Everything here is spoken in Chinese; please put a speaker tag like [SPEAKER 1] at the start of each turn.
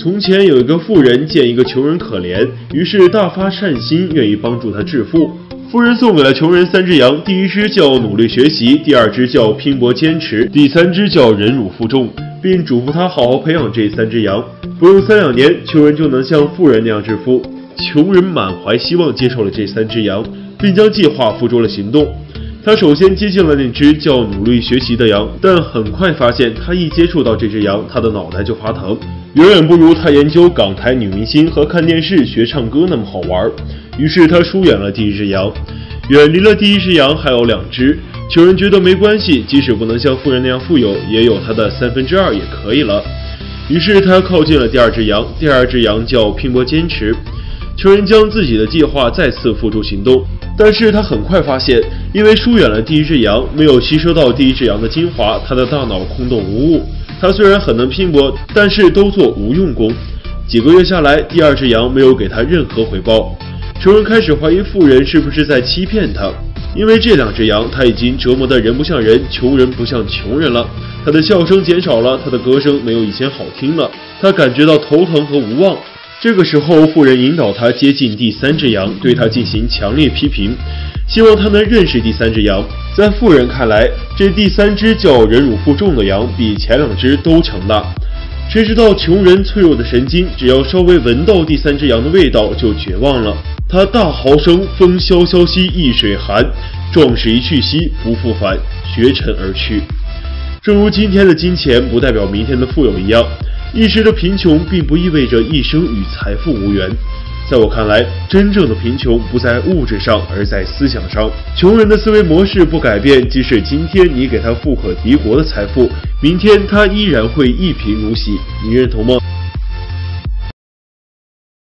[SPEAKER 1] 从前有一个富人见一个穷人可怜，于是大发善心，愿意帮助他致富。富人送给了穷人3只羊，第一只叫努力学习，第二只叫拼搏坚持，第三只叫忍辱负重，并嘱咐他好好培养这3只羊。不用3、2年，穷人就能像富人那样致富。穷人满怀希望接受了这3只羊，并将计划付诸了行动。他首先接近了那只叫努力学习的羊，但很快发现他一接触到这只羊，他的脑袋就发疼，远远不如他研究港台女明星和看电视学唱歌那么好玩。于是他疏远了第一只羊，远离了第一只羊，还有2只。穷人觉得没关系，即使不能像富人那样富有，也有他的2/3也可以了。于是他靠近了第2只羊，第2只羊叫拼搏坚持。穷人将自己的计划再次付诸行动，但是他很快发现，因为疏远了第一只羊，没有吸收到第一只羊的精华，他的大脑空洞无物。他虽然很能拼搏，但是都做无用功。几个月下来，第2只羊没有给他任何回报。穷人开始怀疑富人是不是在欺骗他，因为这2只羊他已经折磨得人不像人，穷人不像穷人了。他的笑声减少了，他的歌声没有以前好听了，他感觉到头疼和无望。这个时候，富人引导他接近第3只羊，对他进行强烈批评，希望他能认识第3只羊。在富人看来，这第3只叫忍辱负重的羊比前2只都强大。谁知道穷人脆弱的神经，只要稍微闻到第3只羊的味道就绝望了。他大嚎声：“风萧萧兮易水寒，壮士一去兮不复返，绝尘而去。”正如今天的金钱不代表明天的富有一样，一时的贫穷并不意味着一生与财富无缘。在我看来，真正的贫穷不在物质上，而在思想上。穷人的思维模式不改变，即使今天你给他富可敌国的财富，明天他依然会一贫如洗。你认同吗？